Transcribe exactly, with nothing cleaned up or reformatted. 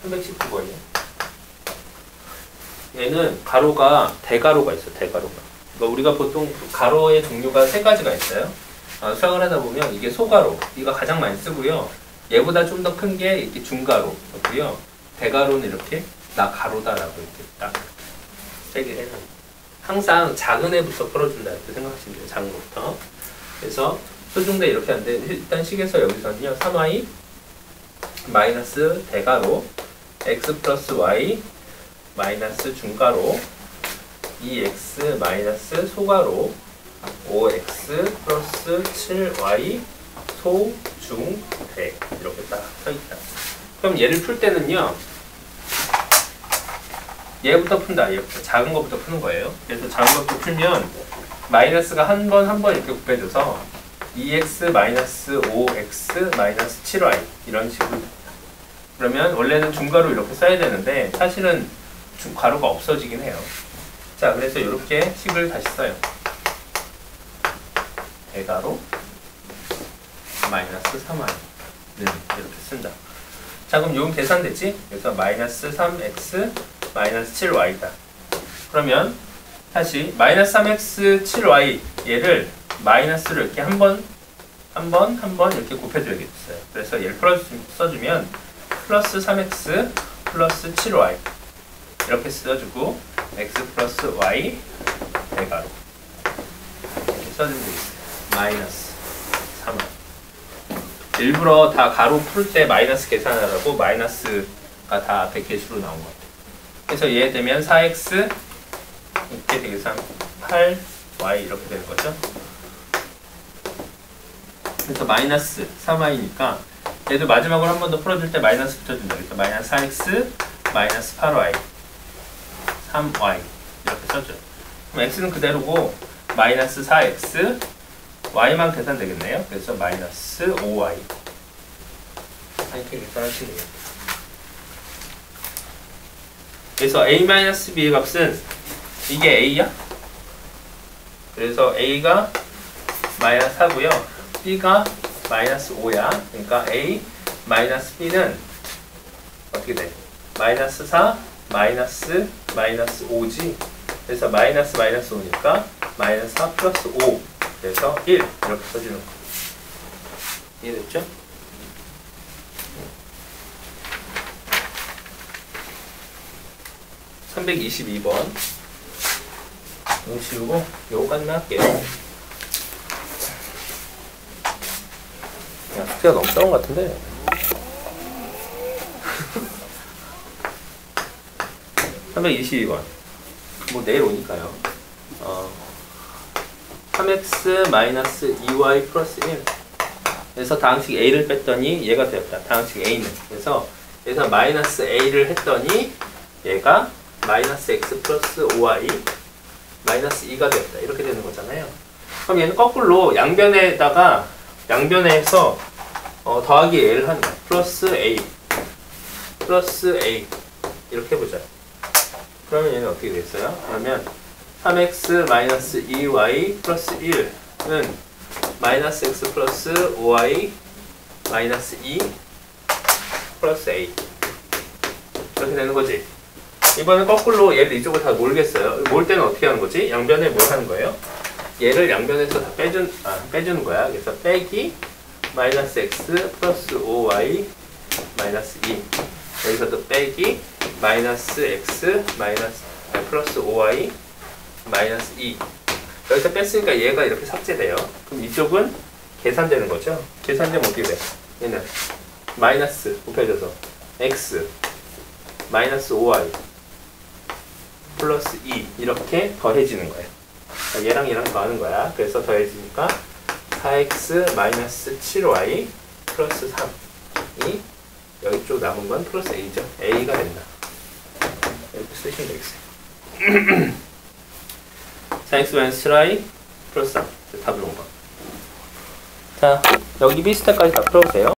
삼백십구 번이요. 얘는 가로가 대가로가 있어. 대가로가. 그러니까 우리가 보통 가로의 종류가 세 가지가 있어요. 아, 수학을 하다 보면 이게 소가로, 이거 가장 많이 쓰고요. 얘보다 좀 더 큰 게 이렇게 중가로고요. 대가로는 이렇게 나 가로다라고 이렇게 딱 세게 해놔. 항상 작은 애부터 풀어준다 이렇게 생각하시면 돼요. 작은 것부터. 그래서 소중대 이렇게 하는데 일단 식에서 여기서는요. 삼 와이 마이너스 대가로 x 플러스 y 마이너스 중가로 이 엑스 마이너스 소가로 오 엑스 플러스 칠 와이 소, 중, 대 이렇게 딱 써있다. 그럼 얘를 풀 때는요. 얘부터 푼다. 얘부터. 작은 것부터 푸는 거예요. 그래서 작은 것부터 풀면 마이너스가 한 번 한 번 이렇게 곱해져서 이 엑스 마이너스 오 엑스 마이너스 칠 와이 이런 식으로. 그러면 원래는 중가로 이렇게 써야 되는데 사실은 중, 가로가 없어지긴 해요. 자, 그래서 이렇게 식을 다시 써요. 대가로 마이너스 삼 와이는 이렇게 쓴다. 자, 그럼 요건 계산되지? 그래서 마이너스 삼 엑스 마이너스 칠 와이다. 그러면 다시 마이너스 삼 엑스 칠 와이 얘를 마이너스를 이렇게 한 번, 한 번, 한 번 이렇게 곱해줘야겠어요. 그래서 얘를 플러스 써주면 플러스 삼 엑스 플러스 칠 와이 이렇게 써주고 x 플러스 y 대가로 이렇게 써주면 되겠어요. 마이너스 삼 와이. 일부러 다 가로 풀 때 마이너스 계산하라고 마이너스가 다 앞에 개수로 나온 것 같아요. 그래서 얘 되면 사 엑스 이렇게 되겠어. 팔 와이 이렇게 되는 거죠. 그래서 마이너스 삼 와이니까 얘도 마지막으로 한 번 더 풀어줄 때 마이너스 붙여준다. 그래서 마이너스 사 엑스 마이너스 팔 와이 삼 와이 이렇게 써줘. 그럼 x는 그대로고 마이너스 사 엑스 y만 계산되겠네요. 그래서 마이너스 오 와이 이렇게 계산하시면 되겠다. 그래서 a-b의 값은 이게 a야. 그래서 a가 마이너스 사고요. b가 마이너스 오야. 그러니까 a 마이너스 b는 어떻게 돼? 마이너스 사 마이너스 마이너스 오지. 그래서 마이너스 마이너스 오니까 마이너스 사 플러스 오. 그래서 일 이렇게 써주는 거. 이해됐죠? 삼백이십이 번 이거 지우고 요거까지만 할게요. 야, 숙제가 너무 적은 것 같은데. 삼백이십이 번 뭐 내일 오니까요. 어, 삼 엑스 마이너스 이 와이 플러스 일. 그래서 다항식 a를 뺐더니 얘가 되었다. 다항식 a는. 그래서 여기서 마이너스 a를 했더니 얘가 마이너스 x 플러스 오 와이 마이너스 이가 되었다. 이렇게 되는 거잖아요. 그럼 얘는 거꾸로 양변에다가 양변에서 어, 더하기 a를 하는 거야. 플러스 a 플러스 a 이렇게 해보자. 그러면 얘는 어떻게 되겠어요? 그러면 삼 엑스 마이너스 이 와이 플러스 일은 마이너스 x 플러스 오 와이 마이너스 이 플러스 a 이렇게 되는 거지. 이번엔 거꾸로 얘를 이쪽으로 다 몰겠어요. 몰 때는 어떻게 하는 거지? 양변에 뭘 하는 거예요? 얘를 양변에서 다 빼준, 아, 빼주는 거야. 그래서 빼기 마이너스 x 플러스 오 와이 마이너스 이. 여기서도 빼기 마이너스 x 마이너스 아, 플러스 오 와이 마이너스 이. 여기서 뺐으니까 얘가 이렇게 삭제돼요. 그럼 이쪽은 계산되는 거죠. 계산되면 어떻게 돼? 얘는 마이너스 곱해져서 x 마이너스 오 와이 플러스 이 이렇게 더해지는 거예요. 얘랑 얘랑 더하는 거야. 그래서 더해지니까 사 엑스 마이너스 칠 와이 플러스 삼이 여기 쪽 남은 건 플러스 a죠. a가 된다. 이렇게 쓰시면 되겠어요. 사 엑스 마이너스 칠 와이 플러스 삼 답을 온 거. 자, 여기 비슷할까지 다 풀어보세요.